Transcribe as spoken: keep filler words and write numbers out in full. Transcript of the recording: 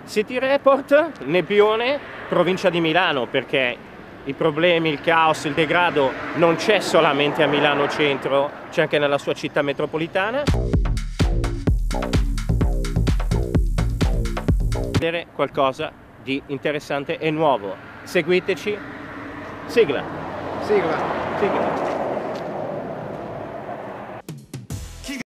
City Report, Nebbione, provincia di Milano, perché i problemi, il caos, il degrado non c'è solamente a Milano centro, c'è anche nella sua città metropolitana. Vedere qualcosa di interessante e nuovo. Seguiteci. Sigla. Sigla. Sigla.